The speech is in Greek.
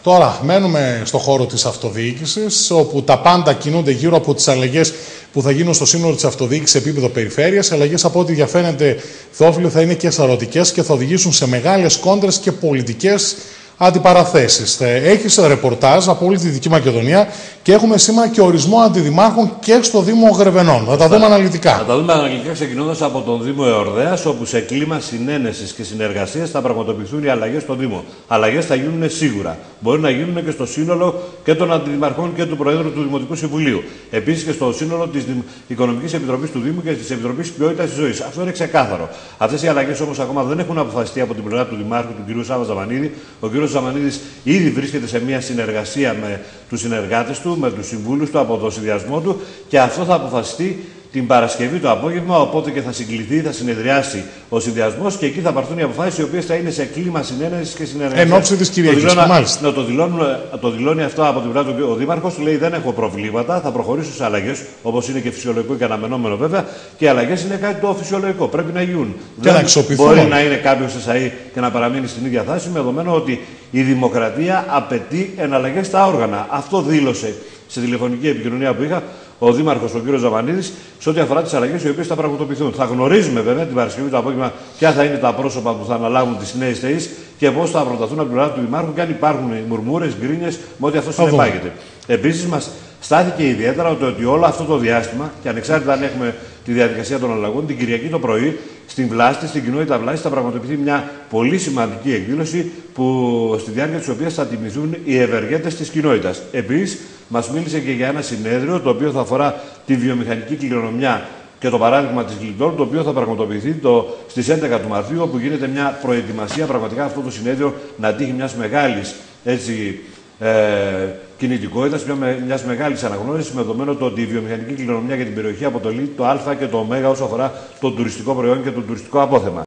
Τώρα, μένουμε στο χώρο της αυτοδιοίκησης, όπου τα πάντα κινούνται γύρω από τις αλλαγές που θα γίνουν στο σύνολο της αυτοδιοίκησης σε επίπεδο περιφέρειας. Αλλαγές, από ό,τι διαφαίνεται, Θεόφιλε, θα είναι και σαρωτικές και θα οδηγήσουν σε μεγάλες κόντρες και πολιτικές αντιπαραθέσεις. Έχεις ρεπορτάζ από όλη τη Δυτική Μακεδονία και έχουμε σήμερα και ορισμό αντιδημάρχων και στο Δήμο Γρεβενών. Θα τα δούμε αναλυτικά. Θα τα δούμε αναλυτικά, ξεκινώντας από τον Δήμο Εορδέας, όπου σε κλίμα συνένεσης και συνεργασίας θα πραγματοποιηθούν οι αλλαγές στο Δήμο. Αλλαγές θα γίνουν σίγουρα. Μπορεί να γίνουν και στο σύνολο και των αντιδημαρχών και του Προέδρου του Δημοτικού Συμβουλίου. Επίσης και στο σύνολο της Οικονομικής Επιτροπής του Δήμου και της Επιτροπής Ποιότητας της Ζωής. Αυτό είναι ξεκάθαρο. Αυτές οι αλλαγές όμως ακόμα δεν έχουν αποφασιστεί από την πλευρά του Δημάρχου, του κ. Σάβα Ζαμανίδη. Ο κ. Ζαμανίδης ήδη βρίσκεται σε μια συνεργασία με τους συνεργάτες του, με τους συμβούλους του, από το συνδυασμό του, και αυτό θα αποφασιστεί την Παρασκευή το απόγευμα, οπότε και θα συγκληθεί, θα συνεδριάσει ο συνδυασμός και εκεί θα πάρθουν οι αποφάσεις οι οποίες θα είναι σε κλίμα συνένεσης και συνεργασίας. Εν ώψη της Κυριακής, μάλιστα. Το δηλώνει αυτό από την πλευρά του ο Δήμαρχος, λέει δεν έχω προβλήματα, θα προχωρήσω σε αλλαγές, όπως είναι και φυσιολογικό και αναμενόμενο βέβαια, και οι αλλαγές είναι κάτι το φυσιολογικό, πρέπει να γίνουν. Και δεν μπορεί να να είναι κάποιος ΕΣΑΗ και να παραμείνει στην ίδια θάση, με δεδομένο ότι η δημοκρατία απαιτεί εναλλαγές στα όργανα. Αυτό δήλωσε σε τηλεφωνική επικοινωνία που είχα ο Δήμαρχος, ο κ. Ζαμανίδης, σε ό,τι αφορά τις αλλαγές οι οποίες θα πραγματοποιηθούν. Θα γνωρίζουμε βέβαια την Παρασκευή το απόγευμα ποια θα είναι τα πρόσωπα που θα αναλάβουν τις νέες θέσεις και πώς θα προταθούν από την πλευρά του Δημάρχου και αν υπάρχουν μουρμούρες, γκρίνιες, με ό,τι αυτό συνεπάγεται. Επίσης, μας στάθηκε ιδιαίτερα ότι όλο αυτό το διάστημα, και ανεξάρτητα αν έχουμε τη διαδικασία των αλλαγών, την Κυριακή το πρωί στην Βλάστη, στην κοινότητα Βλάστη, θα πραγματοποιηθεί μια πολύ σημαντική εκδήλωση στη διάρκεια της οποίας θα τιμηθούν οι ευεργέτες της κοινότητας. Επίσης, μας μίλησε και για ένα συνέδριο το οποίο θα αφορά τη βιομηχανική κληρονομιά και το παράδειγμα της Γλυντόρ, το οποίο θα πραγματοποιηθεί στις 11 του Μαρτίου, όπου γίνεται μια προετοιμασία πραγματικά αυτό το συνέδριο να τύχει μιας μεγάλης κινητικότητας, μιας μεγάλης αναγνώρισης, με δεδομένο το ότι η βιομηχανική κληρονομιά για την περιοχή αποτελεί το Α και το Ω όσο αφορά το τουριστικό προϊόν και το τουριστικό απόθεμα.